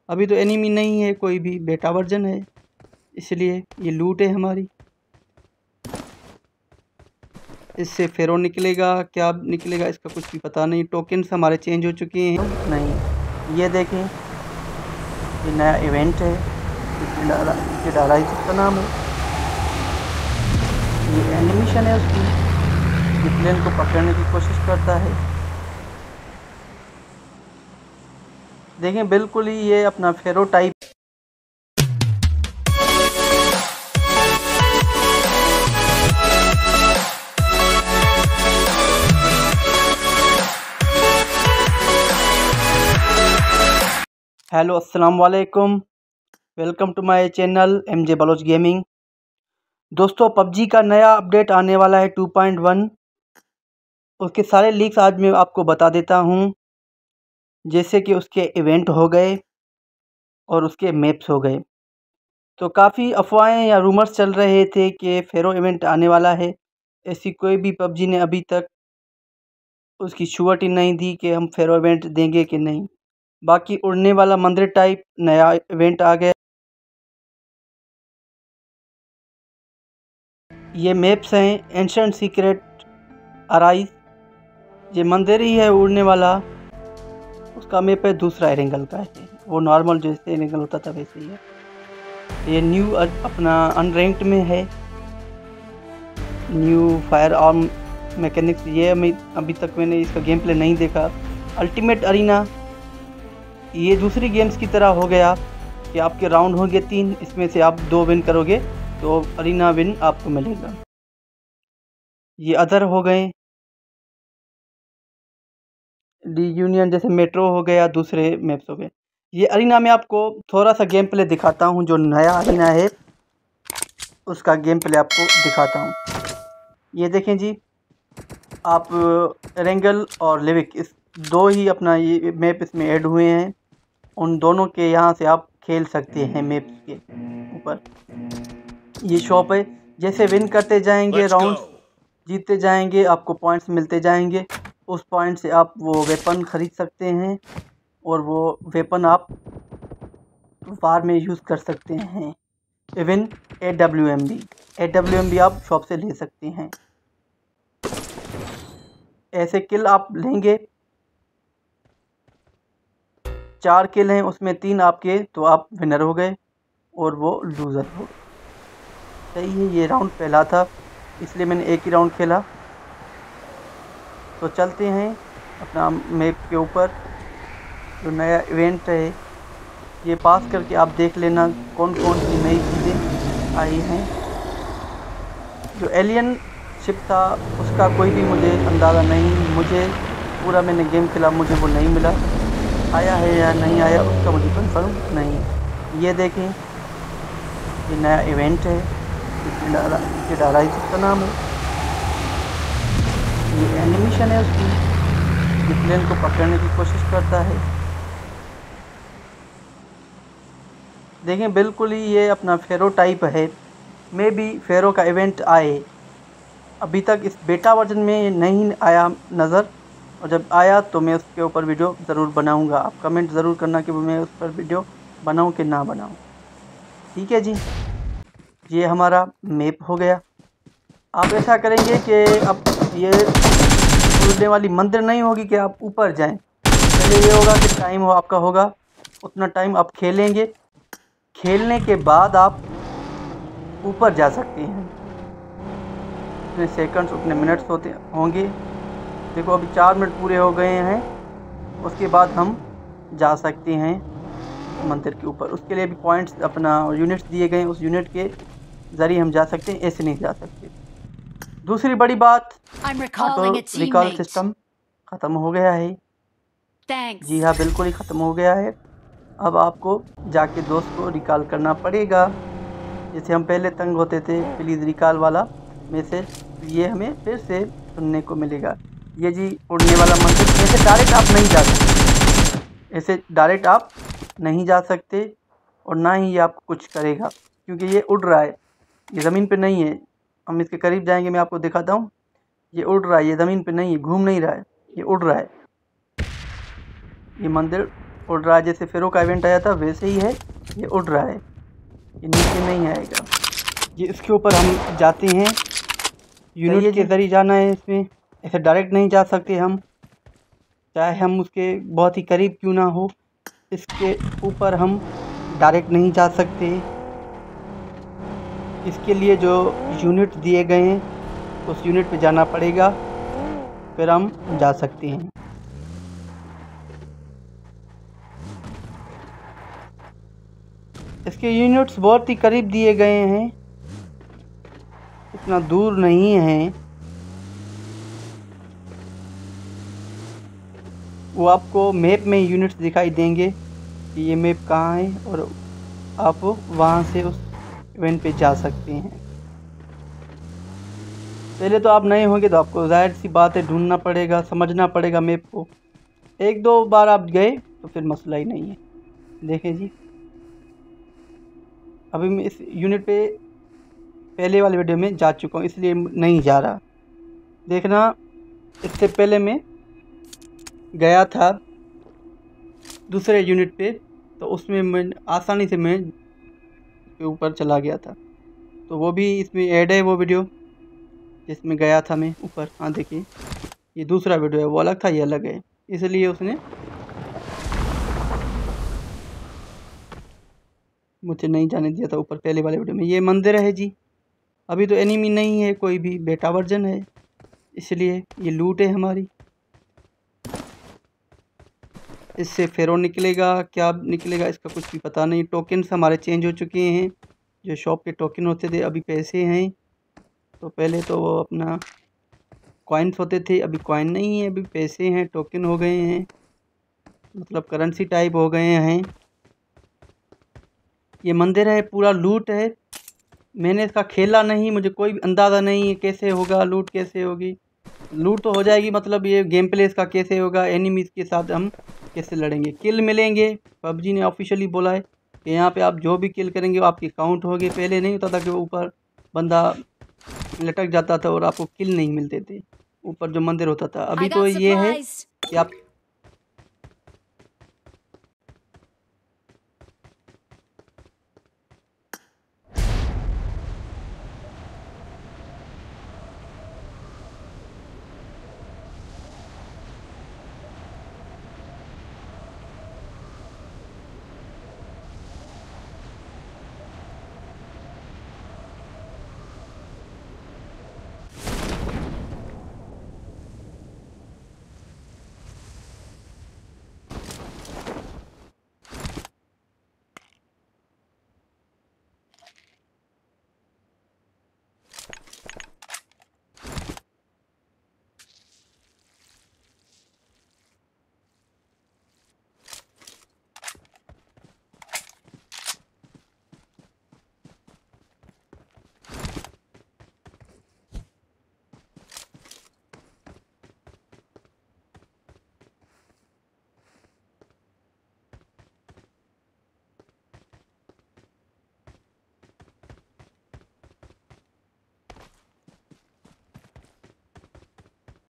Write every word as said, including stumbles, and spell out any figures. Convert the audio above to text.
अभी तो एनिमी नहीं है कोई भी, बेटा वर्जन है, इसलिए ये लूट है हमारी। इससे फेरो निकलेगा, क्या निकलेगा इसका कुछ भी पता नहीं। टोकन्स हमारे चेंज हो चुके हैं। नहीं, ये देखें, ये नया इवेंट है, ये डाराइज का नाम है। ये एनिमेशन है उसकी, ये प्लेन को पकड़ने की कोशिश करता है। देखें, बिल्कुल ही ये अपना फेरो टाइप। हेलो, अस्सलाम वालेकुम, welcome to my channel M J Baloch gaming. दोस्तों, पबजी का नया अपडेट आने वाला है टू पॉइंट वन। उसके सारे लीक्स आज मैं आपको बता देता हूँ, जैसे कि उसके इवेंट हो गए और उसके मैप्स हो गए। तो काफ़ी अफवाहें या रूमर्स चल रहे थे कि फेरो इवेंट आने वाला है। ऐसी कोई भी पबजी ने अभी तक उसकी श्योरिटी नहीं दी कि हम फेरो इवेंट देंगे कि नहीं। बाकी उड़ने वाला मंदिर टाइप नया इवेंट आ गया। ये मैप्स हैं एंशिएंट सीक्रेट अराइज। ये मंदिर ही है उड़ने वाला, उसका मैप है दूसरा एरेंगल का है। वो नॉर्मल जैसे एरेंगल होता था वैसे ही है। ये न्यू अपना अनरैंक्ड में है, न्यू फायर आर्म मैकेनिक्स। ये अभी तक मैंने इसका गेम प्ले नहीं देखा। अल्टीमेट अरीना, ये दूसरी गेम्स की तरह हो गया कि आपके राउंड होंगे तीन, इसमें से आप दो विन करोगे तो अरीना विन आपको मिलेगा। ये अदर हो गए, डी यूनियन जैसे मेट्रो हो गया, दूसरे मैप्स हो गए। ये अरीना में आपको थोड़ा सा गेम प्ले दिखाता हूँ। जो नया अरीना है उसका गेम प्ले आपको दिखाता हूँ। ये देखें जी, आप एरेंगल और लिविक इस दो ही अपना ये मैप इसमें ऐड हुए हैं। उन दोनों के यहाँ से आप खेल सकते हैं मैप के ऊपर। ये शॉप है, जैसे विन करते जाएंगे, राउंड जीतते जाएंगे, आपको पॉइंट्स मिलते जाएंगे। उस पॉइंट से आप वो वेपन ख़रीद सकते हैं और वो वेपन आप वार में यूज़ कर सकते हैं। Even A W M B A W M B आप शॉप से ले सकते हैं। ऐसे किल आप लेंगे, चार किल हैं उसमें तीन आपके, तो आप विनर हो गए और वो लूज़र हो गए। सही है, ये राउंड पहला था इसलिए मैंने एक ही राउंड खेला। तो चलते हैं अपना मैप के ऊपर। जो नया इवेंट है ये पास करके आप देख लेना कौन कौन सी नई चीज़ें आई हैं। जो एलियन शिप था उसका कोई भी मुझे अंदाज़ा नहीं, मुझे पूरा मैंने गेम खेला, मुझे वो नहीं मिला। आया है या नहीं आया उसका मुझे कंफर्म नहीं है। ये देखें, ये नया इवेंट है, ये डाराइज का नाम है। ये एनिमेशन है उसकी, ये प्लेन को पकड़ने की कोशिश करता है। देखें, बिल्कुल ही ये अपना फेरो टाइप है। मे बी फेरो का इवेंट आए, अभी तक इस बेटा वर्जन में नहीं आया नज़र, और जब आया तो मैं उसके ऊपर वीडियो ज़रूर बनाऊंगा। आप कमेंट ज़रूर करना कि मैं उस पर वीडियो बनाऊं कि ना बनाऊं। ठीक है जी, ये हमारा मैप हो गया। आप ऐसा करेंगे कि अब ये उड़ने वाली मंदिर नहीं होगी कि आप ऊपर जाएं। पहले ये होगा कि टाइम हो आपका होगा, उतना टाइम आप खेलेंगे, खेलने के बाद आप ऊपर जा सकते हैं। उतने सेकंड्स उतने मिनट्स होते होंगे। देखो, अभी चार मिनट पूरे हो गए हैं, उसके बाद हम जा सकते हैं मंदिर के ऊपर। उसके लिए भी पॉइंट्स अपना यूनिट्स दिए गए हैं, उस यूनिट के ज़रिए हम जा सकते हैं, ऐसे नहीं जा सकते। दूसरी बड़ी बात, तो रिकॉल सिस्टम ख़त्म हो गया है। Thanks. जी हाँ, बिल्कुल ही ख़त्म हो गया है। अब आपको जाके दोस्त को रिकॉल करना पड़ेगा। जैसे हम पहले तंग होते थे प्लीज़ रिकॉल वाला मैसेज, ये हमें फिर से सुनने को मिलेगा। ये जी उड़ने वाला मंदिर, ऐसे डायरेक्ट आप नहीं जा सकते, ऐसे डायरेक्ट आप नहीं जा सकते और ना ही ये आपको कुछ करेगा, क्योंकि ये उड़ रहा है, ये ज़मीन पे नहीं है। हम इसके करीब जाएंगे, मैं आपको दिखाता हूँ। ये उड़ रहा है, ये ज़मीन पे नहीं है, घूम नहीं रहा है, ये उड़ रहा है। ये मंदिर उड़ रहा है, जैसे फेरो का इवेंट आया था वैसे ही है, ये उड़ रहा है, ये नीचे नहीं आएगा। ये इसके ऊपर हम जाते हैं, यूनिट के ज़रिए जाना है इसमें, ऐसे डायरेक्ट नहीं जा सकते हम, चाहे हम उसके बहुत ही करीब क्यों ना हो, इसके ऊपर हम डायरेक्ट नहीं जा सकते। इसके लिए जो यूनिट दिए गए हैं उस यूनिट पे जाना पड़ेगा, फिर हम जा सकते हैं। इसके यूनिट्स बहुत ही करीब दिए गए हैं, इतना दूर नहीं है। वो आपको मैप में यूनिट्स दिखाई देंगे कि ये मैप कहाँ है, और आप वहाँ से उस इवेंट पे जा सकते हैं। पहले तो आप नए होंगे तो आपको जाहिर सी बात है ढूंढना पड़ेगा, समझना पड़ेगा मैप को। एक दो बार आप गए तो फिर मसला ही नहीं है। देखें जी, अभी मैं इस यूनिट पे पहले वाले वीडियो में जा चुका हूँ, इसलिए नहीं जा रहा। देखना, इससे पहले मैं गया था दूसरे यूनिट पे, तो उसमें मैं आसानी से मैं ऊपर चला गया था, तो वो भी इसमें ऐड है, वो वीडियो जिसमें गया था मैं ऊपर। हाँ देखिए, ये दूसरा वीडियो है, वो अलग था, ये अलग है, इसलिए उसने मुझे नहीं जाने दिया था ऊपर पहले वाले वीडियो में। ये मंदिर है जी, अभी तो एनिमी नहीं है कोई भी, बेटा वर्जन है, इसलिए ये लूट है हमारी। इससे फेरो निकलेगा, क्या निकलेगा इसका कुछ भी पता नहीं। टोकन्स हमारे चेंज हो चुके हैं, जो शॉप के टोकन होते थे अभी पैसे हैं। तो पहले तो वो अपना कॉइन्स होते थे, अभी कॉइन नहीं है, अभी पैसे हैं, टोकन हो गए हैं, मतलब करेंसी टाइप हो गए हैं। ये मंदिर है, पूरा लूट है। मैंने इसका खेला नहीं, मुझे कोई अंदाज़ा नहीं है कैसे होगा, लूट कैसे होगी। लूट तो हो जाएगी, मतलब ये गेम प्ले इसका कैसे होगा, एनिमीज़ के साथ हम कैसे लड़ेंगे, किल मिलेंगे। पबजी ने ऑफिशियली बोला है कि यहाँ पे आप जो भी किल करेंगे वो आपके काउंट होगी। पहले नहीं होता था कि ऊपर बंदा लटक जाता था और आपको किल नहीं मिलते थे ऊपर जो मंदिर होता था। अभी तो ये है कि आप